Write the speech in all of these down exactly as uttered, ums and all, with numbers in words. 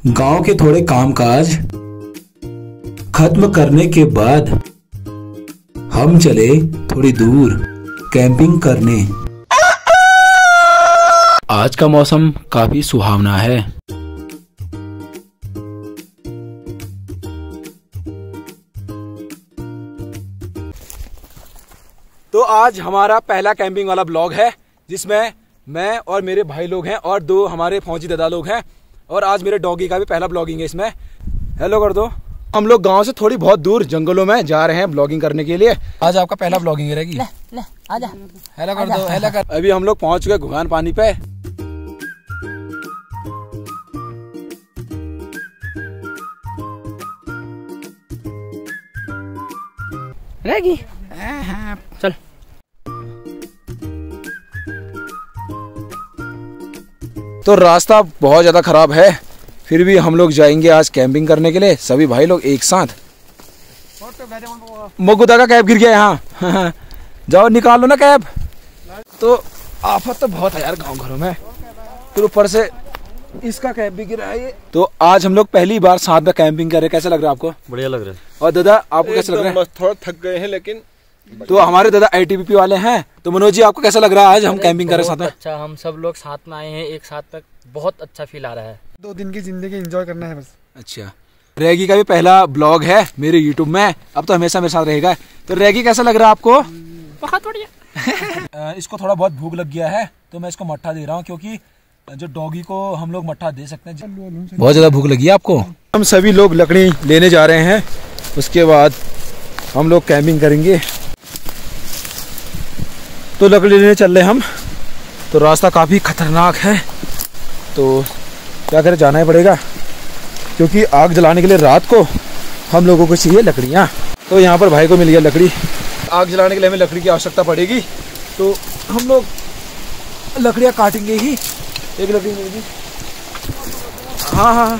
गांव के थोड़े कामकाज खत्म करने के बाद हम चले थोड़ी दूर कैंपिंग करने। आज का मौसम काफी सुहावना है। तो आज हमारा पहला कैंपिंग वाला ब्लॉग है जिसमें मैं और मेरे भाई लोग हैं और दो हमारे फौजी दादा लोग हैं और आज मेरे डॉगी का भी पहला ब्लॉगिंग है इसमें। हेलो कर दो। हम लोग गांव से थोड़ी बहुत दूर जंगलों में जा रहे हैं ब्लॉगिंग करने के लिए। आज आपका पहला ब्लॉगिंग रहेगी। ले, ले, आजा। हेलो कर दो। हेलो कर। अभी हम लोग पहुंच गए घुघान पानी पे। रहेगी चल। तो रास्ता बहुत ज्यादा खराब है, फिर भी हम लोग जाएंगे आज कैंपिंग करने के लिए सभी भाई लोग एक साथ। मोगुदा का कैब गिर गया यहाँ। जाओ निकाल लो ना कैब। तो आफत तो बहुत है यार गांव घरों में, फिर ऊपर से इसका कैब भी गिरा है ये। तो आज हम लोग पहली बार साथ में कैंपिंग कर रहे हैं। कैसा लग रहा है आपको? बढ़िया लग रहा है। और दादा आपको कैसा लग रहा है? थोड़ा थक गए हैं लेकिन। तो हमारे दादा आई टी बी पी वाले हैं। तो मनोज जी आपको कैसा लग रहा है आज हम कैंपिंग कर रहे हैं साथ में? अच्छा, हम सब लोग साथ में आए हैं एक साथ तक, बहुत अच्छा फील आ रहा है। दो दिन की जिंदगी एंजॉय करना है बस। अच्छा, रैगी का भी पहला ब्लॉग है मेरे यूट्यूब में, अब तो हमेशा मेरे साथ रहेगा। तो रैगी कैसा लग रहा है आपको? बहुत बढ़िया। इसको थोड़ा बहुत भूख लग गया है तो मैं इसको मट्ठा दे रहा हूँ, क्योंकि जो डॉगी को हम लोग मट्ठा दे सकते हैं। बहुत ज्यादा भूख लगी है आपको? हम सभी लोग लकड़ी लेने जा रहे हैं, उसके बाद हम लोग कैंपिंग करेंगे। तो लकड़ी लेने चल रहे हम। तो रास्ता काफी खतरनाक है, तो क्या करें, जाना ही पड़ेगा, क्योंकि आग जलाने के लिए रात को हम लोगों को चाहिए लकड़ियाँ। तो यहाँ पर भाई को मिल गया लकड़ी। आग जलाने के लिए हमें लकड़ी की आवश्यकता पड़ेगी, तो हम लोग लकड़ियाँ काटेंगे ही। एक लकड़ी मिलेगी। हाँ हाँ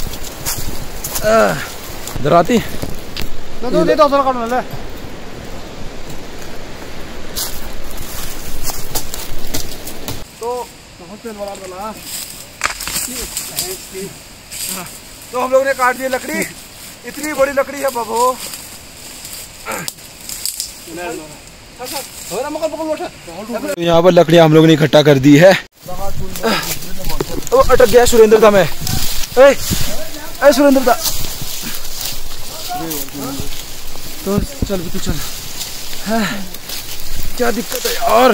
धराती दो दे दो सौ काट ले। तो बहुत तेल वाला वाला। तो हम लोग ने काट दी लकड़ी। इतनी बड़ी लकड़ी है बाबू। तो यहाँ पर लकड़ियाँ हम लोग ने इकट्ठा कर दी है। ओ अटक गया सुरेंद्र दा मैं। ए, ए सुरेंद्र दा। तो चल भी तो चल। हाँ, क्या दिक्कत है यार?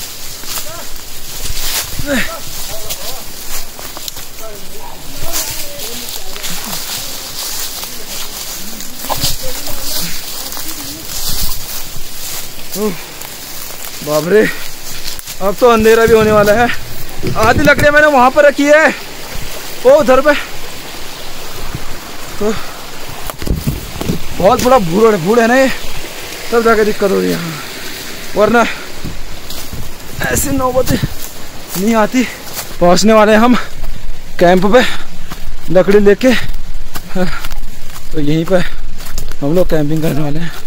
बाप रे, अब तो अंधेरा भी होने वाला है। आधी लकड़ियां मैंने वहां पर रखी है, वो उधर पे। तो बहुत बड़ा भूड़ भूड़ है ना ये, तब जाके दिक्कत हो रही है, वरना ऐसी नौबत नहीं आती। पहुंचने वाले हैं हम कैंप पे लकड़ी लेके। तो यहीं पे हम लोग कैंपिंग करने वाले हैं।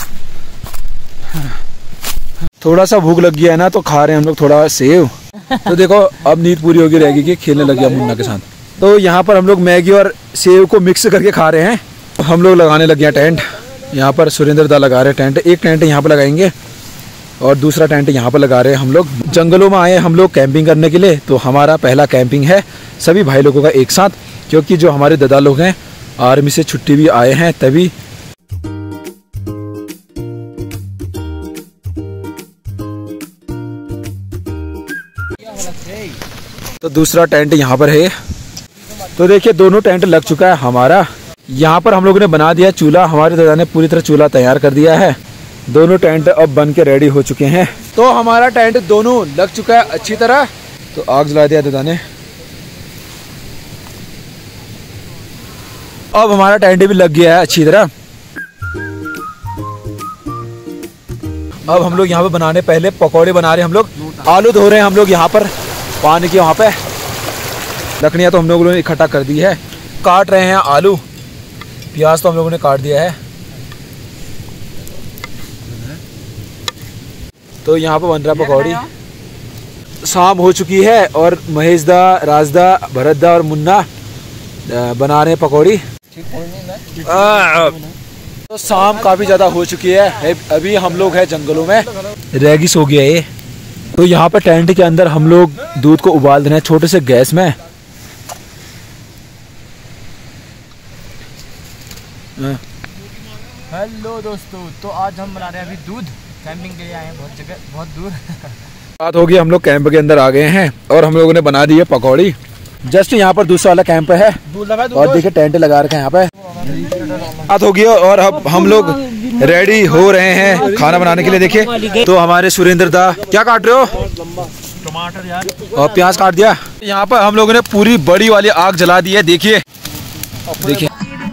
थोड़ा सा भूख लग गया है ना, तो खा रहे हैं हम लोग थोड़ा सेव। तो देखो अब नींद पूरी होगी रहेगी कि खेलने लग गया मुन्ना के साथ। तो यहाँ पर हम लोग मैगी और सेव को मिक्स करके खा रहे हैं। हम लोग लगाने लग गए टेंट। यहाँ पर सुरेंद्र दा लगा रहे टेंट। एक टेंट यहाँ पर लगाएंगे और दूसरा टेंट यहाँ पर लगा रहे हैं। हम लोग जंगलों में आए हम लोग कैंपिंग करने के लिए। तो हमारा पहला कैंपिंग है सभी भाई लोगों का एक साथ, क्योंकि जो हमारे दादा लोग हैं आर्मी से छुट्टी भी आए हैं तभी। तो दूसरा टेंट यहाँ पर है। तो देखिए दोनों टेंट लग चुका है हमारा। यहाँ पर हम लोगों ने बना दिया चूल्हा। हमारे दादा ने पूरी तरह चूल्हा तैयार कर दिया है। दोनों टेंट अब बन के रेडी हो चुके हैं। तो हमारा टेंट दोनों लग चुका है अच्छी तरह। तो आग जला दिया दादा ने। अब हमारा टेंट भी लग गया है अच्छी तरह। अब हम लोग यहाँ पे बनाने, पहले पकौड़े बना रहे हैं हम लोग। आलू धो रहे हैं हम लोग यहाँ पर पानी के वहाँ पे। लकड़ियाँ तो हम लोगों ने इकट्ठा कर दी है। काट रहे हैं आलू। प्याज तो हम लोगों ने काट दिया है। तो यहाँ पे बन रहा पकौड़ी। शाम हो चुकी है और महेश दा, राजदा, भरत दा और मुन्ना बना रहे हैं पकौड़ी। तो शाम काफ़ी ज़्यादा हो चुकी है, अभी हम लोग हैं जंगलों में। रेगिस हो गया ये। तो यहाँ पर टेंट के अंदर हम लोग दूध को उबाल रहे हैं छोटे से गैस में। हेलो दोस्तों, तो आज हम बना रहे हैं अभी दूध। कैंपिंग के लिए आए हैं बहुत जगह, बहुत दूर। बात होगी, हम लोग कैंप के अंदर आ गए हैं और हम लोगों ने बना दी है पकौड़ी। जस्ट यहाँ पर दूसरा वाला कैंप है और देखिए टेंट लगा रखे हैं यहाँ पे। बात होगी और अब हम लोग रेडी हो रहे हैं खाना बनाने के लिए। देखिए तो हमारे सुरेंद्र दा क्या काट रहे हो? टमाटर यार और प्याज काट दिया। यहाँ पर हम लोगों ने पूरी बड़ी वाली आग जला दी है। देखिए देखिए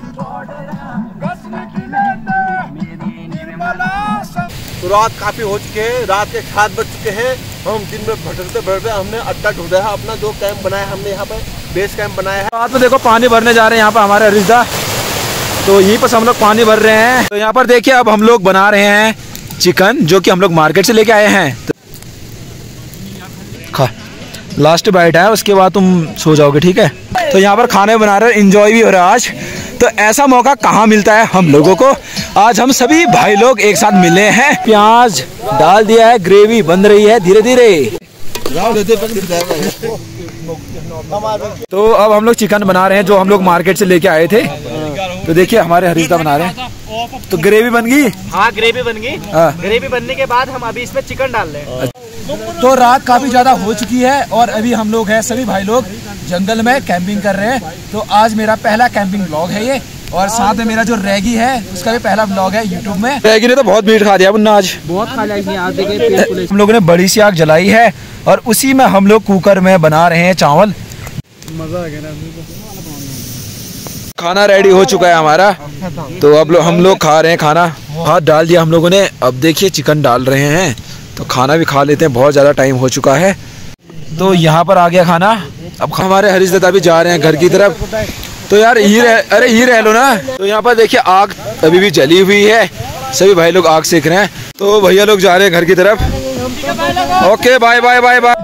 तो रात काफी हो चुके हैं, रात के सात बज चुके हैं। हम दिन में भटकते भटकते हमने अड्डा ढूंढा है, अपना जो कैंप बनाया हमने यहाँ पे बेस कैंप बनाया है। रात में देखो पानी भरने जा रहे हैं यहाँ पर हमारे रिश्ता, तो यहीं पर हम लोग पानी भर रहे हैं। तो यहाँ पर देखिए अब हम लोग बना रहे हैं चिकन, जो कि हम लोग मार्केट से लेके आए हैं। तो खा लास्ट बाइट है, उसके बाद तुम सो जाओगे, ठीक है? तो यहाँ पर खाने बना रहे हैं, एंजॉय भी हो रहा है आज। तो ऐसा मौका कहाँ मिलता है हम लोगों को। आज हम सभी भाई लोग एक साथ मिले हैं। प्याज डाल दिया है, ग्रेवी बन रही है धीरे धीरे। तो अब हम लोग चिकन बना रहे हैं जो हम लोग मार्केट से लेके आए थे। तो देखिए हमारे हरीशदा बना रहे हैं। तो ग्रेवी बन गई। हाँ ग्रेवी बन गई। हाँ। ग्रेवी बनने के बाद हम अभी इसमें चिकन डाल रहे हैं। तो रात काफी ज्यादा हो चुकी है और अभी हम लोग हैं सभी भाई लोग जंगल में कैंपिंग कर रहे हैं। तो आज मेरा पहला कैंपिंग ब्लॉग है ये, और साथ में मेरा जो रैगी है उसका भी पहला ब्लॉग है यूट्यूब में। रैगी ने तो बहुत मीट खा दिया मुन्ना आज, बहुत खा लिया। हम लोगों ने बड़ी सी आग जलाई है और उसी में हम लोग कुकर में बना रहे हैं चावल। मजा आ गया ना। खाना रेडी हो चुका है हमारा। तो अब लो, हम लोग खा रहे हैं खाना। हाथ डाल दिया हम लोगों ने। अब देखिए चिकन डाल रहे हैं, तो खाना भी खा लेते हैं, बहुत ज़्यादा टाइम हो चुका है। तो यहाँ पर आ गया खाना। अब हमारे हरीश दादा भी जा रहे हैं घर की तरफ। तो यार ही रह, अरे ही रह लो ना। तो यहाँ पर देखिए आग अभी भी जली हुई है, सभी भाई लोग आग सेक रहे हैं। तो भैया लोग जा रहे हैं घर की तरफ। Okay bye bye bye bye.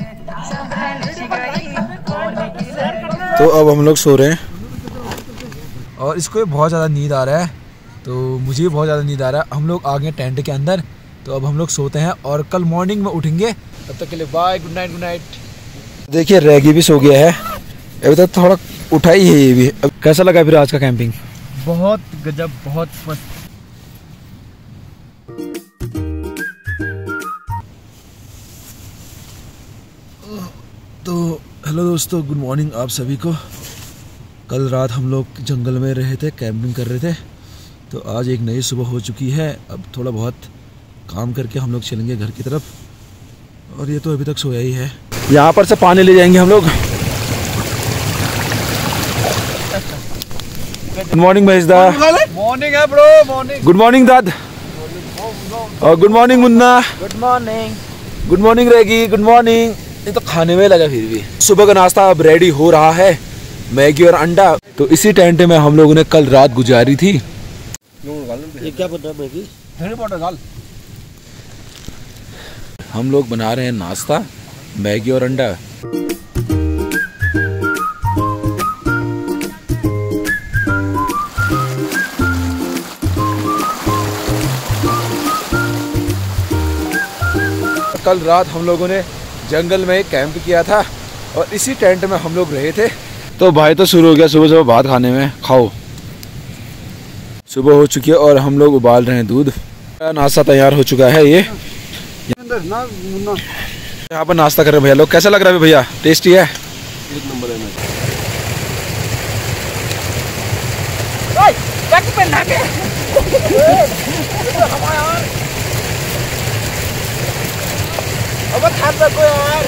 तो अब हम लोग सो रहे हैं और इसको बहुत ज़्यादा नींद आ रहा है, तो मुझे भी बहुत ज़्यादा नींद आ रहा है। हम लोग आ गए टेंट के अंदर, तो अब हम लोग सोते हैं और कल मॉर्निंग में उठेंगे। तब तक के लिए bye, good night good night. देखिए रैगी भी सो गया है, अभी तक थोड़ा उठा ही है ये भी। अब कैसा लगा फिर आज का कैंपिंग? बहुत गजब, बहुत मस्त। तो हेलो दोस्तों, गुड मॉर्निंग आप सभी को। कल रात हम लोग जंगल में रहे थे, कैंपिंग कर रहे थे। तो आज एक नई सुबह हो चुकी है। अब थोड़ा बहुत काम करके हम लोग चलेंगे घर की तरफ। और ये तो अभी तक सोया ही है। यहाँ पर से पानी ले जाएंगे हम लोग। गुड मॉर्निंग महेश दा। मॉर्निंग है bro, morning. Good morning dad. और good morning Munna. Good morning. Good morning रहेगी, गुड मॉर्निंग। ये तो खाने में लगा फिर भी। सुबह का नाश्ता अब रेडी हो रहा है, मैगी और अंडा। तो इसी टेंट में हम लोगों ने कल रात गुजारी थी। ये क्या पता है मैगी? हम लोग बना रहे हैं नाश्ता, मैगी और अंडा। कल रात हम लोगों ने जंगल में कैंप किया था और इसी टेंट में हम लोग रहे थे। तो भाई तो शुरू हो गया सुबह सुबह भात खाने में। खाओ, सुबह हो चुकी है और हम लोग उबाल रहे हैं दूध। नाश्ता तैयार हो चुका है। ये यहाँ पर नाश्ता कर रहे हैं भैया लोग। कैसा लग रहा है भैया? टेस्टी है? एक नंबर है। अब खा सको यार।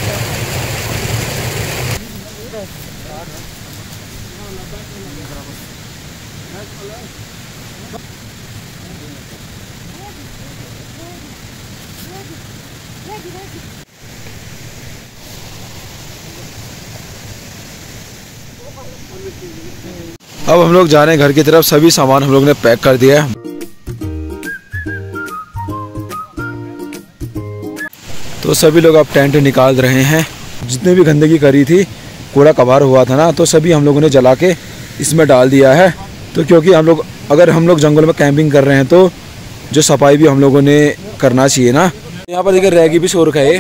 अब हम लोग जा रहे हैं घर की तरफ। सभी सामान हम लोग ने पैक कर दिया है। तो सभी लोग अब टेंट निकाल रहे हैं। जितने भी गंदगी करी थी कूड़ा कबार हुआ था ना, तो सभी हम लोगों ने जला के इसमें डाल दिया है। तो क्योंकि हम लोग अगर हम लोग जंगल में कैंपिंग कर रहे हैं तो जो सफाई भी हम लोगों ने करना चाहिए ना। यहाँ पर देखिए रैगी भी सो रखा है।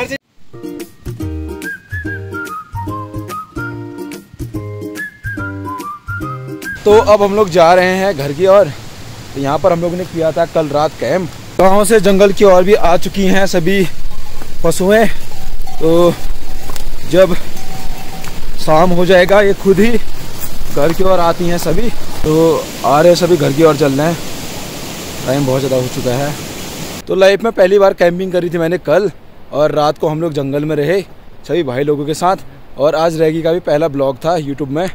तो अब हम लोग जा रहे हैं घर की ओर। तो यहाँ पर हम लोगों ने किया था कल रात कैंप। गाँव से जंगल की ओर भी आ चुकी हैं सभी पशुएं। तो जब शाम हो जाएगा ये खुद ही घर की ओर आती हैं सभी। तो आ रहे सभी घर की ओर चल रहे हैं, टाइम बहुत ज़्यादा हो चुका है। तो लाइफ में पहली बार कैंपिंग करी थी मैंने कल, और रात को हम लोग जंगल में रहे सभी भाई लोगों के साथ। और आज रैगी का भी पहला ब्लॉग था यूट्यूब में।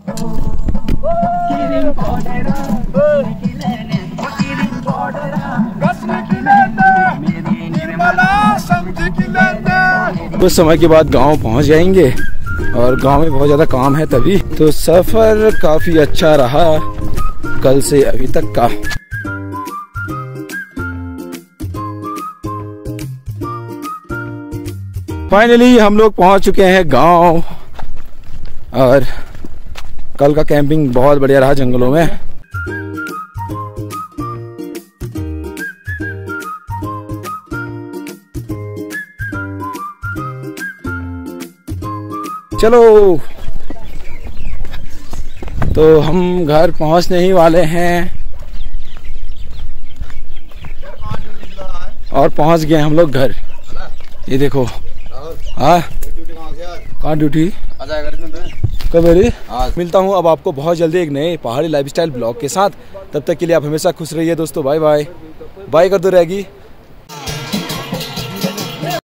कुछ समय के बाद गांव पहुंच जाएंगे, और गांव में बहुत ज़्यादा काम है तभी। तो सफ़र काफ़ी अच्छा रहा कल से अभी तक का। फाइनली हम लोग पहुंच चुके हैं गांव, और कल का कैंपिंग बहुत बढ़िया रहा जंगलों में। चलो, तो हम घर पहुंचने ही वाले हैं, और पहुंच गए हम लोग घर। ये देखो, हाँ कहाँ ड्यूटी कब मेरी। मिलता हूँ अब आपको बहुत जल्दी एक नए पहाड़ी लाइफस्टाइल ब्लॉग के साथ। तब तक के लिए आप हमेशा खुश रहिए दोस्तों। Bye bye. बाय कर दो रैगी।